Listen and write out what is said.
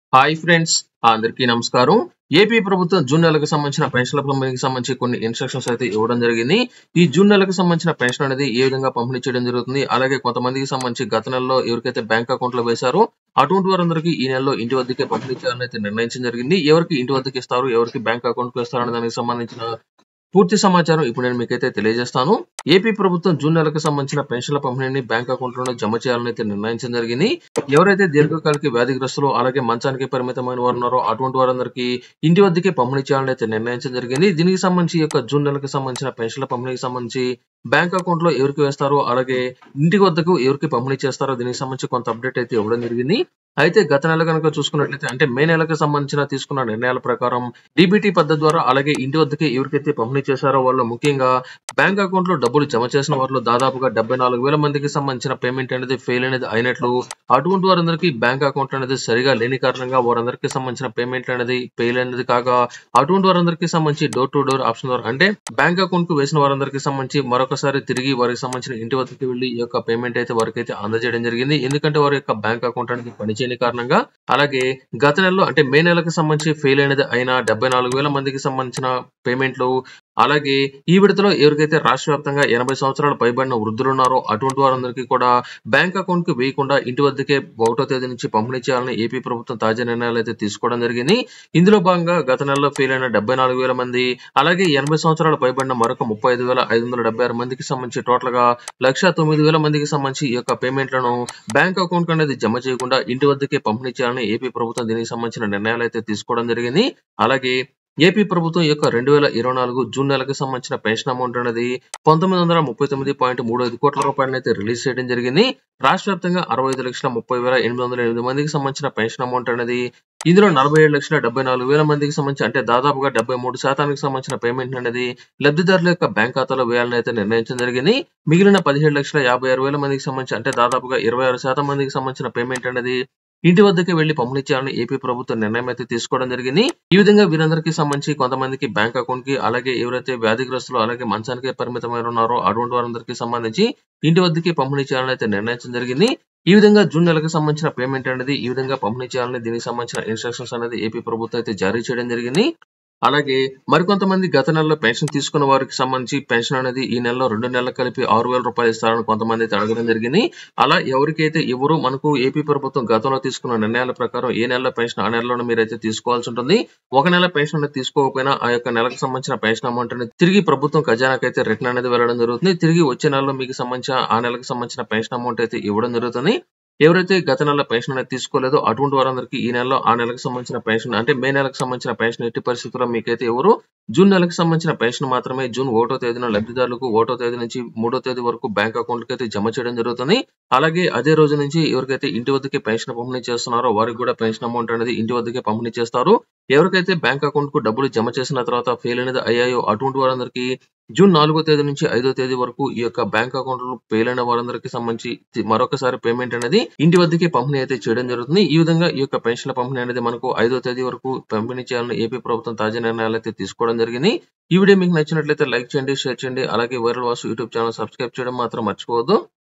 Hi friends, అందరికీ నమస్కారం. AP ప్రభుత్వం జూన్ నెలకు సంబంధించిన పెన్షన్ల పంపిణీకి సంబంధించి కొన్ని ఇన్స్ట్రక్షన్స్ అయితే ఇవ్వడం జరిగింది. ఈ జూన్ నెలకు సంబంధించిన పెన్షన్ అనేది ఏ విధంగా పంపిణీ చేయడం జరుగుతుంది, అలాగే కొంతమందికి సంబంధించి గత నెలలో ఎవరికైతే బ్యాంక్ అకౌంట్ లో వేశారో అటువంటి వారందరికీ ఈ నెలలో ఇంటి వద్దకే పంపిణీ చేయాలని అయితే నిర్ణయించడం జరిగింది. ఎవరికి ఇంటి వద్దకు ఇస్తారు, ఎవరికి బ్యాంక్ అకౌంట్ కు ఇస్తారు అనే దానికి సంబంధించిన పూర్తి సమాచారం ఇప్పుడు నేను మీకైతే తెలియజేస్తాను. ఏపీ ప్రభుత్వం జూన్ నెలకు సంబంధించిన పెన్షన్ల పంపిణీని బ్యాంక్ అకౌంట్ లోనే జమ చేయాలని అయితే నిర్ణయించడం జరిగింది. ఎవరైతే దీర్ఘకాలిక వ్యాధిగ్రస్తులు అలాగే మంచానికి పరిమితమైన వారు ఉన్నారో అటువంటి వారందరికీ ఇంటి వద్దకే పంపిణీ చేయాలని అయితే నిర్ణయించడం జరిగింది. దీనికి సంబంధించి యొక్క జూన్ నెలకు సంబంధించిన పెన్షన్ల పంపిణీకి సంబంధించి బ్యాంక్ అకౌంట్ లో ఎవరికి వేస్తారో అలాగే ఇంటి వద్దకు ఎవరికి పంపిణీ చేస్తారో దీనికి సంబంధించి కొంత అప్డేట్ అయితే ఇవ్వడం జరిగింది. అయితే గత నెల కనుక చూసుకున్నట్లయితే అంటే మే నెలకు సంబంధించిన తీసుకున్న నిర్ణయాల ప్రకారం డీబీటీ పద్ధతి ద్వారా అలాగే ఇంటి వద్దకే ఎవరికైతే పంపిణీ చేశారో వాళ్ళు ముఖ్యంగా బ్యాంక్ అకౌంట్ లో డబ్బులు జమ చేసిన వారిలో దాదాపుగా 74,000 మందికి సంబంధించిన పేమెంట్ అనేది ఫెయిల్ అనేది అయినట్లు, అటువంటి వారందరికీ బ్యాంక్ అకౌంట్ అనేది సరిగా లేని కారణంగా వారందరికీ సంబంధించిన పేమెంట్ అనేది ఫెయిల్ అనేది కాగా, అటువంటి వారందరికీ సంబంధించి డోర్ టు డోర్ ఆప్షన్ ద్వారా అంటే బ్యాంక్ అకౌంట్ కు వేసిన వారందరికీ సంబంధించి మరొకసారి తిరిగి వారికి సంబంధించిన ఇంటి వద్దకు వెళ్లి ఈ యొక్క పేమెంట్ అయితే వారికి అయితే అందజేయడం జరిగింది. ఎందుకంటే వారి యొక్క బ్యాంక్ అకౌంట్ అనేది పనిచేయని కారణంగా. అలాగే గత నెలలో అంటే మే నెలకు సంబంధించి ఫెయిల్ అయినది అయిన 74,000 మందికి సంబంధించిన పేమెంట్లు, అలాగే ఈ విడతలో ఎవరికైతే రాష్ట్ర వ్యాప్తంగా 80 సంవత్సరాలు పైబడిన వృద్ధులు ఉన్నారో అటువంటి వారందరికీ కూడా బ్యాంక్ అకౌంట్ కు వేయకుండా ఇంటి వద్దకే 1వ తేదీ నుంచి పంపిణీ చేయాలని ఏపీ ప్రభుత్వం తాజా నిర్ణయాలు అయితే తీసుకోవడం జరిగింది. ఇందులో భాగంగా గత నెలలో ఫెయిల్ అయిన 74,000 మంది, అలాగే 80 సంవత్సరాలు పైబడిన మరొక 35,576 మందికి సంబంధించి టోటల్ గా 1,09,000 మందికి సంబంధించి ఈ యొక్క పేమెంట్లను బ్యాంక్ అకౌంట్ అనేది జమ చేయకుండా ఇంటి వద్దకే పంపిణీ చేయాలని ఏపీ ప్రభుత్వం దీనికి సంబంధించిన నిర్ణయాలు అయితే తీసుకోవడం జరిగింది. అలాగే ఏపీ ప్రభుత్వం యొక్క 2024 జూన్ నెలకు సంబంధించిన పెన్షన్ అమౌంట్ అనేది 1939.35 కోట్ల రూపాయలను అయితే రిలీజ్ చేయడం జరిగింది. రాష్ట్ర వ్యాప్తంగా 65,30,808 మందికి సంబంధించిన పెన్షన్ అమౌంట్ అనేది, ఇందులో 47,74,000 మందికి సంబంధించి అంటే దాదాపుగా 73% సంబంధించిన పేమెంట్ అనేది లబ్ధిదారుల యొక్క బ్యాంక్ ఖాతాలో వేయాలని అయితే నిర్ణయించడం జరిగింది. మిగిలిన 17,56,000 మందికి సంబంధించి అంటే దాదాపుగా 26% మందికి సంబంధించిన పేమెంట్ అనేది ఇంటి వద్దకే వెళ్లి పంపిణీ చేయాలని ఏపీ ప్రభుత్వం నిర్ణయం అయితే తీసుకోవడం జరిగింది. ఈ విధంగా వీరందరికీ సంబంధించి కొంతమందికి బ్యాంక్ అకౌంట్ కి, అలాగే ఎవరైతే వ్యాధిగ్రస్తులు అలాగే మంచానికి పరిమితమైన ఉన్నారో అటువంటి వారందరికీ సంబంధించి ఇంటి వద్దకే పంపిణీ చేయాలని అయితే నిర్ణయించడం జరిగింది. ఈ విధంగా జూన్ నెలకు సంబంధించిన పేమెంట్ అనేది ఈ విధంగా పంపిణీ చేయాలని దీనికి సంబంధించిన ఇన్స్ట్రక్షన్స్ అనేది ఏపీ ప్రభుత్వం అయితే జారీ చేయడం జరిగింది. అలాగే మరికొంతమంది గత నెలలో పెన్షన్ తీసుకున్న వారికి సంబంధించి పెన్షన్ అనేది ఈ నెలలో 2 నెలలు కలిపి 6,000 రూపాయలు ఇస్తారని కొంతమంది అయితే అడగడం జరిగింది. అలా ఎవరికైతే ఎవరు మనకు ఏపీ ప్రభుత్వం గతంలో తీసుకున్న నిర్ణయాల ప్రకారం ఏ నెలలో పెన్షన్ ఆ నెలలోనే మీరైతే తీసుకోవాల్సి ఉంటుంది. ఒక నెల పెన్షన్ అనేది తీసుకోకపోయినా ఆ యొక్క నెలకు సంబంధించిన పెన్షన్ అమౌంట్ అనేది తిరిగి ప్రభుత్వం ఖజానాకి అయితే రిటర్న్ అనేది వెళ్ళడం జరుగుతుంది. తిరిగి వచ్చే నెలలో మీకు సంబంధించిన ఆ నెలకు సంబంధించిన పెన్షన్ అమౌంట్ అయితే ఇవ్వడం జరుగుతుంది. ఎవరైతే గత నెల పెన్షన్ అనేది తీసుకోలేదో అటువంటి వారందరికీ ఈ నెలలో ఆ నెలకు సంబంధించిన పెన్షన్ అంటే మే నెలకు సంబంధించిన పెన్షన్ ఎట్టి పరిస్థితుల్లో మీకైతే ఎవరు జూన్ నెలకు సంబంధించిన పెన్షన్ మాత్రమే జూన్ 1వ తేదీన లబ్ధిదారులకు 1వ తేదీ నుంచి 3వ తేదీ వరకు బ్యాంక్ అకౌంట్ కి అయితే జమ చేయడం జరుగుతుంది. అలాగే అదే రోజు నుంచి ఎవరికైతే ఇంటి వద్దకే పెన్షన్ పంపిణీ చేస్తున్నారో వారికి కూడా పెన్షన్ అమౌంట్ అనేది ఇంటి వద్దకే పంపిణీ చేస్తారు. ఎవరికైతే బ్యాంక్ అకౌంట్ కు డబ్బులు జమ చేసిన తర్వాత ఫెయిల్ అనేది అయ్యాయో అటువంటి వారందరికీ జూన్ 4వ తేదీ నుంచి 5వ తేదీ వరకు ఈ యొక్క బ్యాంక్ అకౌంట్ లో ఫెయిల్ అయిన వారందరికీ సంబంధించి మరొకసారి పేమెంట్ అనేది ఇంటి వద్దకే పంపిణీ అయితే చేయడం జరుగుతుంది. ఈ విధంగా ఈ యొక్క పెన్షన్ల పంపిణీ అనేది మనకు 5వ తేదీ వరకు పంపిణీ చేయాలని ఏపీ ప్రభుత్వం తాజా నిర్ణయాలు అయితే తీసుకోవడం జరిగింది. ఈ వీడియో మీకు నచ్చినట్లయితే లైక్ చేయండి, షేర్ చేయండి, అలాగే viral Vasu YouTube channel subscribe చేయడం మాత్రం మర్చిపోవద్దు.